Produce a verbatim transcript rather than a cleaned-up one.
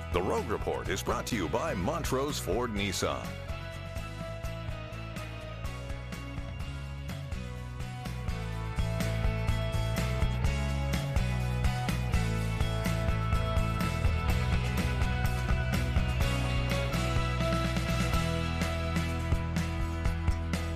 The Road Report is brought to you by Montrose Ford Nissan.